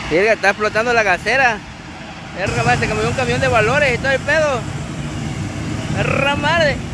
Verga, está explotando la gasera. Verga, madre, se cambió un camión de valores y todo el pedo. Verga, madre.